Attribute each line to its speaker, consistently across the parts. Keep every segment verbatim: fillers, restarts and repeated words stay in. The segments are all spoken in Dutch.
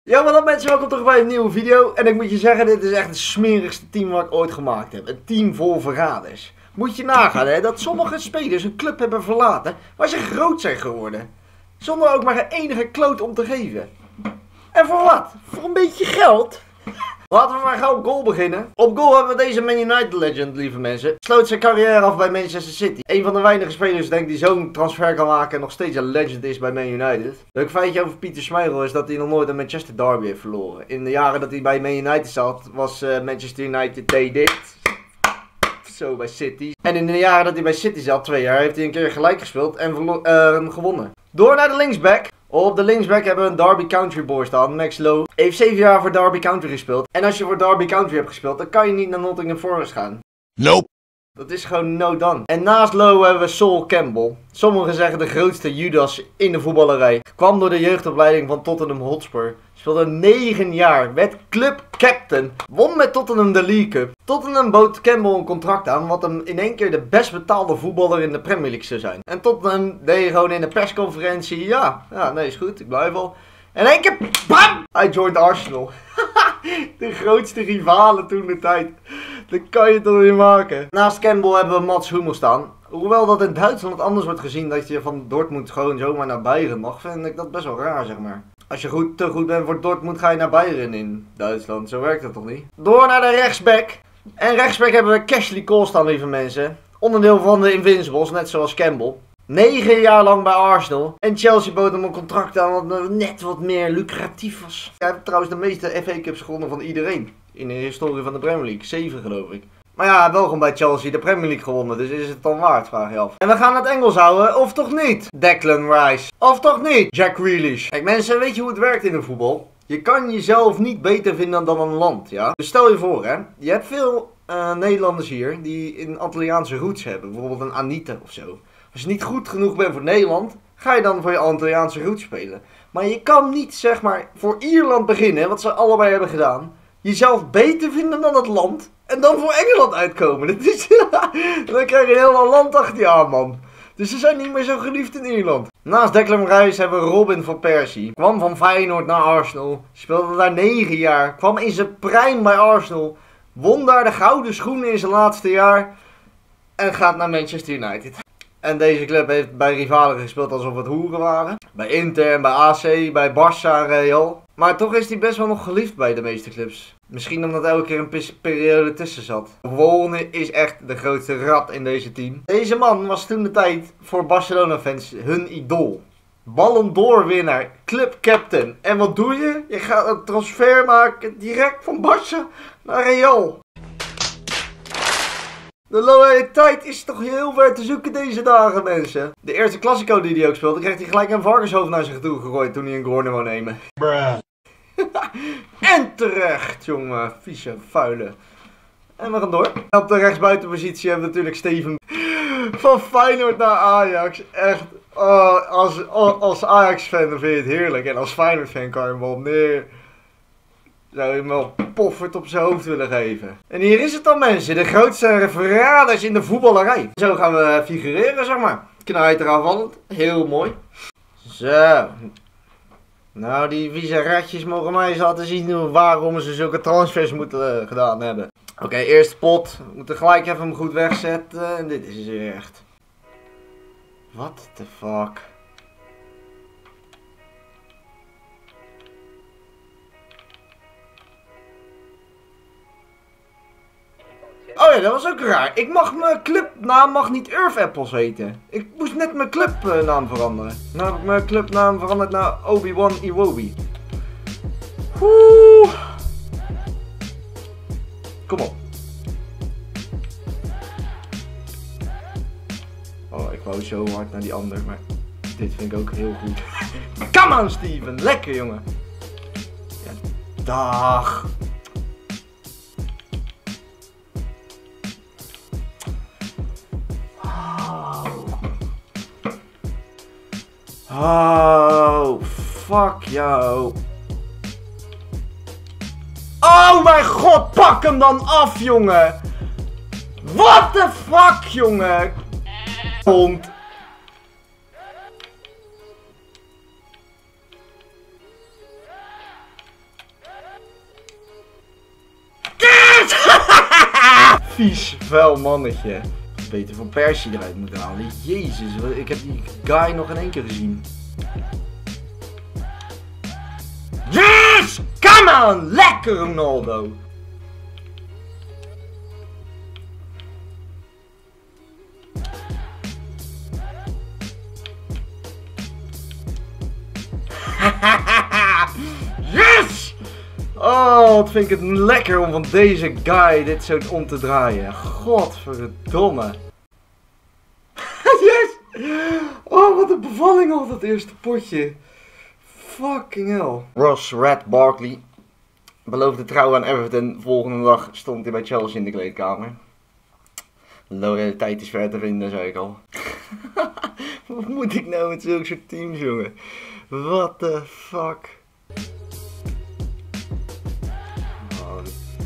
Speaker 1: Ja, wat dan mensen, welkom terug bij een nieuwe video. En ik moet je zeggen, dit is echt het smerigste team wat ik ooit gemaakt heb. Een team vol verraders. Moet je nagaan hè, dat sommige spelers een club hebben verlaten waar ze groot zijn geworden. Zonder ook maar een enige kloot om te geven. En voor wat? Voor een beetje geld? Laten we maar gauw op goal beginnen. Op goal hebben we deze Man United legend, lieve mensen. Sloot zijn carrière af bij Manchester City. Een van de weinige spelers, denk ik, die zo'n transfer kan maken en nog steeds een legend is bij Man United. Leuk feitje over Pieter Schmeichel is dat hij nog nooit een Manchester derby heeft verloren. In de jaren dat hij bij Man United zat, was uh, Manchester United deed dit. Zo bij City. En in de jaren dat hij bij City zat, twee jaar, heeft hij een keer gelijk gespeeld en uh, gewonnen. Door naar de linksback. Op de linksback hebben we een Derby County boy staan, Max Lowe. Heeft zeven jaar voor Derby County gespeeld. En als je voor Derby County hebt gespeeld, dan kan je niet naar Nottingham Forest gaan.
Speaker 2: Nope.
Speaker 1: Dat is gewoon no done. En naast Lowe hebben we Sol Campbell. Sommigen zeggen de grootste Judas in de voetballerij. Kwam door de jeugdopleiding van Tottenham Hotspur. Speelde negen jaar. Werd club captain. Won met Tottenham de League Cup. Tottenham bood Campbell een contract aan. Wat hem in één keer de best betaalde voetballer in de Premier League zou zijn. En Tottenham deed gewoon in de persconferentie. Ja, ja nee is goed. Ik blijf al. En in één keer. BAM! Hij joined Arsenal. De grootste rivalen toen de tijd. Dat kan je toch niet maken. Naast Campbell hebben we Mats Hummels staan. Hoewel dat in Duitsland anders wordt gezien dat je van Dortmund gewoon zomaar naar Bayern mag, vind ik dat best wel raar, zeg maar. Als je goed, te goed bent voor Dortmund, ga je naar Bayern in Duitsland. Zo werkt dat toch niet? Door naar de rechtsback. En rechtsback hebben we Cashley Cole staan, lieve mensen. Onderdeel van de Invincibles, net zoals Campbell. Negen jaar lang bij Arsenal. En Chelsea bood hem een contract aan wat net wat meer lucratief was. Hij heeft trouwens de meeste F A Cups gewonnen van iedereen. In de historie van de Premier League. Zeven geloof ik. Maar ja, wel gewoon bij Chelsea de Premier League gewonnen. Dus is het dan waard, vraag je af. En we gaan het Engels houden, of toch niet? Declan Rice. Of toch niet? Jack Grealish. Kijk mensen, weet je hoe het werkt in de voetbal? Je kan jezelf niet beter vinden dan een land, ja? Dus stel je voor, hè. Je hebt veel uh, Nederlanders hier die een Antilliaanse roots hebben. Bijvoorbeeld een Anita of zo. Als je niet goed genoeg bent voor Nederland, ga je dan voor je Antilliaanse roots spelen. Maar je kan niet, zeg maar, voor Ierland beginnen, wat ze allebei hebben gedaan. Jezelf beter vinden dan het land. En dan voor Engeland uitkomen. Dat is, dan krijg je een heel land achter je aan, man. Dus ze zijn niet meer zo geliefd in Ierland. Naast Declan Rice hebben we Robin van Persie. Kwam van Feyenoord naar Arsenal. Speelde daar negen jaar. Kwam in zijn prime bij Arsenal. Won daar de gouden schoenen in zijn laatste jaar. En gaat naar Manchester United. En deze club heeft bij rivalen gespeeld alsof het hoeren waren. Bij Inter en bij A C, bij Barça en Real. Maar toch is hij best wel nog geliefd bij de meeste clubs. Misschien omdat elke keer een periode tussen zat. Wolne is echt de grootste rat in deze team. Deze man was toen de tijd voor Barcelona fans hun idool. Ballon d'Or winnaar, club captain. En wat doe je? Je gaat een transfer maken direct van Barça naar Real. De loyaliteit is toch heel ver te zoeken deze dagen, mensen. De eerste Classico die hij ook speelde, kreeg hij gelijk een varkenshoofd naar zich toe gegooid toen hij een corner wou nemen. Bruh. En terecht, jongen. Vieze, vuile. En we gaan door. Op de rechtsbuitenpositie hebben we natuurlijk Steven. Van Feyenoord naar Ajax. Echt. Oh, als als Ajax-fan vind je het heerlijk. En als Feyenoord-fan kan je hem wel neer. Zou je hem wel poffert op zijn hoofd willen geven. En hier is het dan, mensen. De grootste verraders in de voetballerij. Zo gaan we figureren, zeg maar. Knijter aanvallend. Heel mooi. Zo. Nou, die vieze ratjes mogen mij eens laten zien waarom ze zulke transfers moeten uh, gedaan hebben. Oké, okay, eerste pot. We moeten gelijk even hem goed wegzetten. En dit is weer echt. What the fuck? Oh ja, dat was ook raar. Ik mag mijn clubnaam mag niet Earth Apples heten. Ik moest net mijn clubnaam veranderen. Nou heb ik mijn clubnaam veranderd naar Obi-Wan Iwobi. Oeh. Kom op. Oh, ik wou zo hard naar die ander, maar dit vind ik ook heel goed. Come on, Steven. Lekker, jongen. Ja, dag. Oh, fuck jou. Oh mijn god, pak hem dan af, jongen. What the fuck, jongen. Hond. vies, vuil mannetje. Beter van Persie eruit moeten halen. Jezus, ik heb die guy nog in één keer gezien. Yes! Come on! Lekker Ronaldo! Yes! Oh, wat vind ik het lekker om van deze guy dit zo om te draaien. Godverdomme. Yes! Oh, wat een bevalling op dat eerste potje. Fucking hell. Ross Red Barkley beloofde trouw aan Everton. Volgende dag stond hij bij Chelsea in de kleedkamer. Loyaliteit is ver te vinden, zei ik al. Wat moet ik nou met zulke soort teams, jongen? What the fuck? Oh.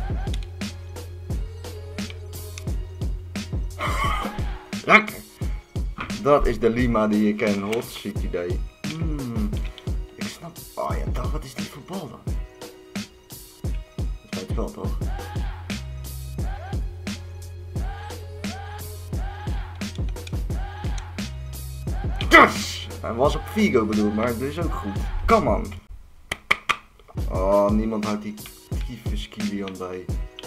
Speaker 1: Lekker! Dat is de Lima die je kent. Hot City Day. Mm. Ik snap. Oh ja, dag, wat is dit voor bal dan? Dat is het spel toch? Yes! Hij was op Figo bedoeld, maar het is ook goed. Come on! Oh, niemand houdt die tyfus Kylian bij.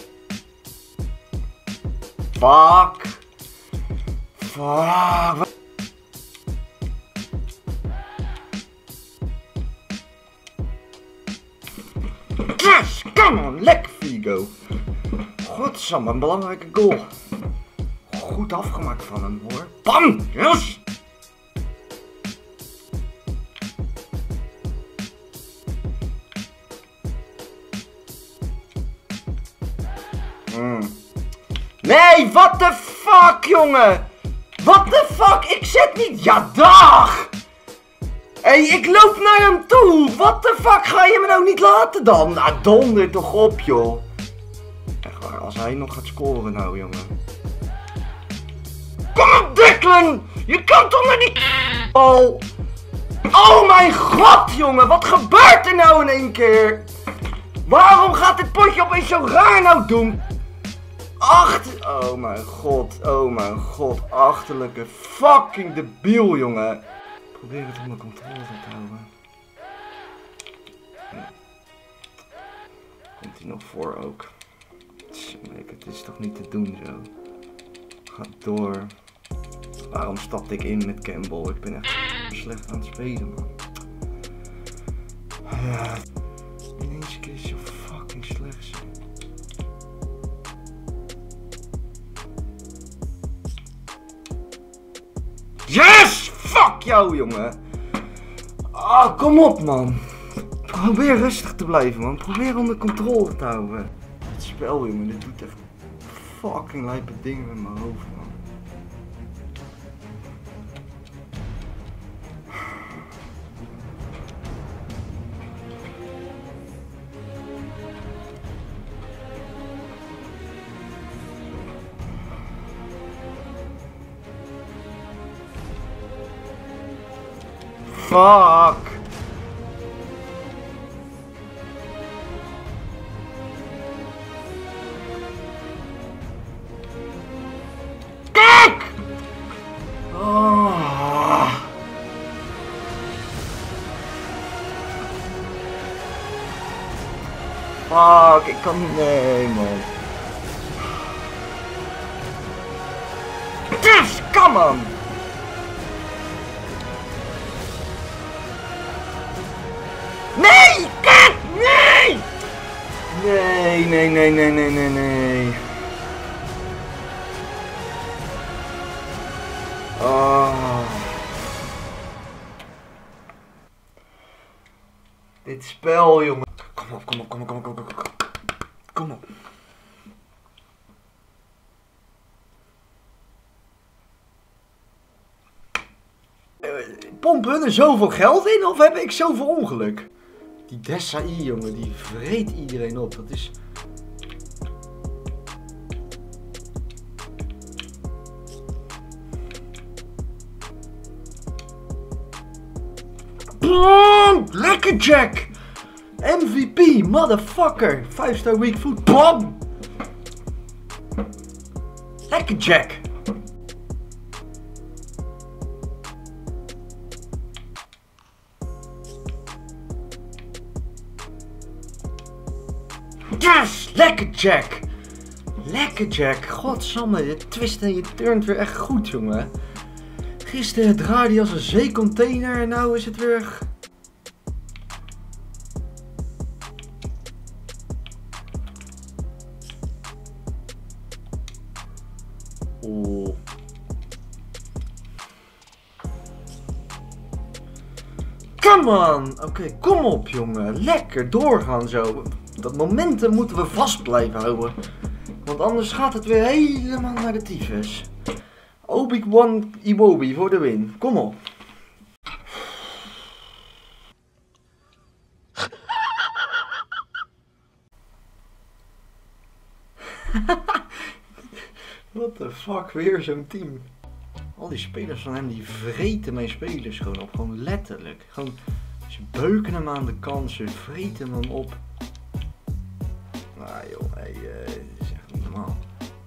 Speaker 1: Fuck! Fuck! Yes! Come on! Lekker Figo! Godsamme, een belangrijke goal. Goed afgemaakt van hem hoor. Bam! Yes! Mm. Nee, what the fuck, jongen? What the fuck? Ik zet niet. Ja, dag! Hé, hey, ik loop naar hem toe. What the fuck? Ga je me nou niet laten dan? Nou, donder toch op, joh. Echt waar, als hij nog gaat scoren nou, jongen. Kom op, Declan! Je kan toch naar die... Oh. Oh mijn god, jongen. Wat gebeurt er nou in één keer? Waarom gaat dit potje opeens zo raar nou doen? Achter... Oh mijn god, oh mijn god. Achterlijke fucking debiel, jongen. Probeer het onder controle te houden. Komt hij nog voor ook. Het is toch niet te doen zo. Ga door. Waarom stapte ik in met Campbell? Ik ben echt slecht aan het spelen, man. Ja. Ineens keer zo fucking slecht zijn. Yes! Fuck jou, jongen! Ah, kom op, man! Probeer rustig te blijven, man. Probeer onder controle te houden. Het spel, jongen, dit doet echt fucking lijpe dingen met mijn hoofd, man. Fuck! Kijk! Oh. Fuck, ik kan niet. Nee, man. Yes, come on! Nee! Kijk! Nee! Nee, nee, nee, nee, nee, nee, nee. Oh. Dit spel, jongen. Kom op, kom op, kom op, kom op, kom op. Kom op. Pompen hun er zoveel geld in of heb ik zoveel ongeluk? Die Desai, jongen, die vreet iedereen op. Dat is... Bam! Lekker Jack! M V P, motherfucker! vijf star weak food, bam! Lekker Jack. Yes, lekker Jack. Lekker Jack. Godsamme, je twist en je turnt weer echt goed, jongen. Gisteren draaide je als een zeecontainer en nou is het weer... Oeh. Come on! Oké, okay, kom op jongen. Lekker doorgaan zo. Dat momentum moeten we vast blijven houden. Want anders gaat het weer helemaal naar de tyfus. Obi-Wan Iwobi voor de win. Kom op. What the fuck, weer zo'n team. Al die spelers van hem die vreten mijn spelers gewoon op. Gewoon letterlijk. Gewoon, ze beuken hem aan de kant, ze vreten hem op. Nou joh, hey, uh, dit is echt niet normaal.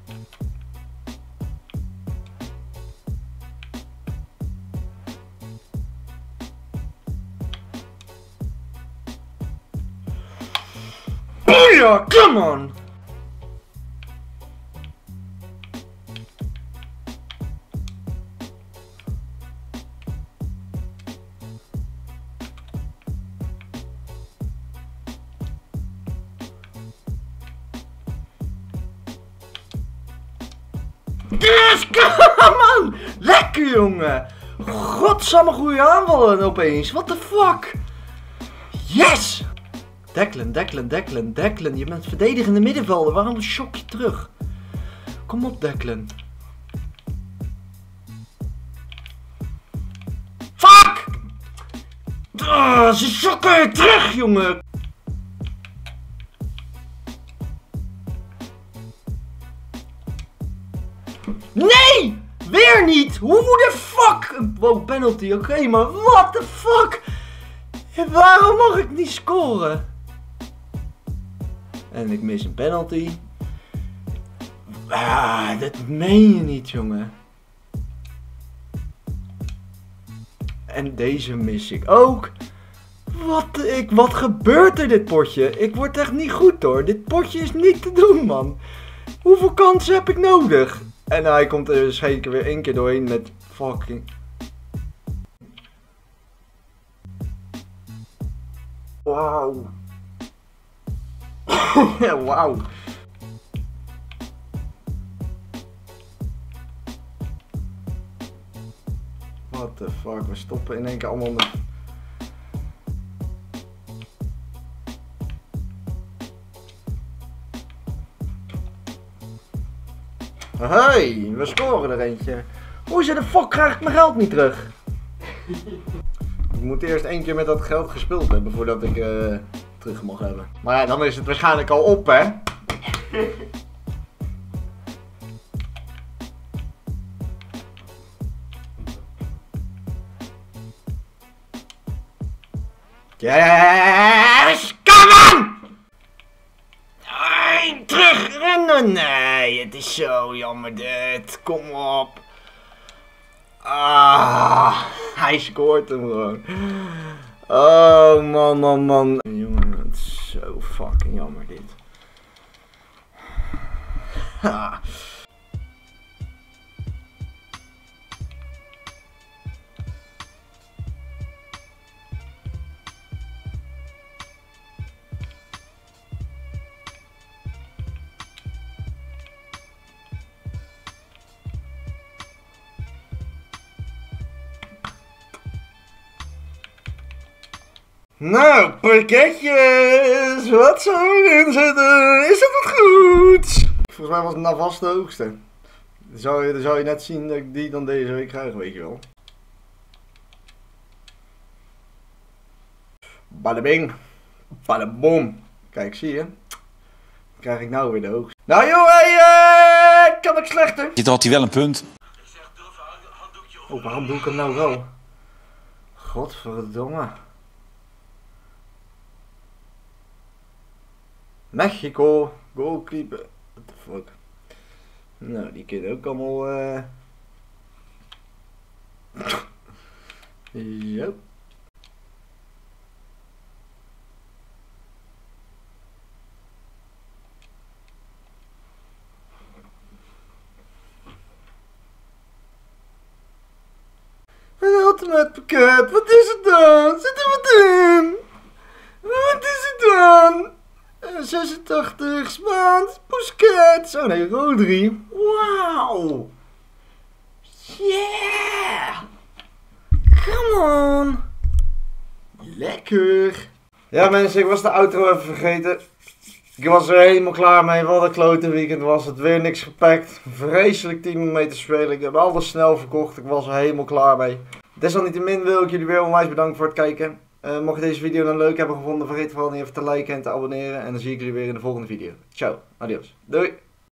Speaker 1: Booyah, come on! Yes, come on! Lekker jongen! Godsamme goede aanvallen opeens. What the fuck? Yes! Declan, Declan, Declan, Declan. Je bent verdedigende middenvelder. Waarom shock je terug? Kom op Declan. Fuck! Ah, ze shocken je terug jongen! Nee! Weer niet! Hoe de fuck? Wow, penalty, oké, okay, maar what the fuck? Waarom mag ik niet scoren? En ik mis een penalty. Ah, dat meen je niet, jongen. En deze mis ik ook. Wat, ik, wat gebeurt er dit potje? Ik word echt niet goed hoor. Dit potje is niet te doen, man. Hoeveel kansen heb ik nodig? En hij komt er zeker weer één keer doorheen met fucking... Wauw. Ja, wauw. What the fuck, we stoppen in één keer allemaal met... Hey, we scoren er eentje. Hoe zit de fuck krijg ik mijn geld niet terug? Ik moet eerst één keer met dat geld gespeeld hebben voordat ik uh, terug mag hebben. Maar ja, dan is het waarschijnlijk al op, hè? Yes! Come on! Nee, terugrennen! Nee, het is zo jammer dit. Kom op. Ah, hij scoort hem gewoon. Oh man, man, man. Jongen, het is zo fucking jammer dit. Ha. Nou, pakketjes! Wat zou erin zitten? Is het wat goed? Volgens mij was het Navas de hoogste. Dan zou je, dan zou je net zien dat ik die dan deze week krijg, weet je wel. Badabing. Badaboom. Kijk, zie je? Dan krijg ik nou weer de hoogste. Nou joh, hey, uh, kan ik slechter?
Speaker 2: Dit had hij wel een punt.
Speaker 1: Oh, waarom doe ik hem nou wel? Godverdomme. Mexico, goalkeeper, what the fuck. Nou, die kunnen ook allemaal... Uh... Zo. Een ultimate pakket, wat is het dan? Zit er wat in? Wat is het dan? Uh, zesentachtig, Spaans, Busquets. Oh nee, Rodri. Wauw. Yeah. Come on. Lekker. Ja mensen, ik was de outro even vergeten. Ik was er helemaal klaar mee. Wat een klote weekend was het. Weer niks gepakt. Vreselijk team om mee te spelen. Ik heb alles snel verkocht. Ik was er helemaal klaar mee. Desalniettemin wil ik jullie weer onwijs bedanken voor het kijken. Uh, mocht je deze video dan leuk hebben gevonden, vergeet vooral niet even te liken en te abonneren. En dan zie ik jullie weer in de volgende video. Ciao, adios. Doei.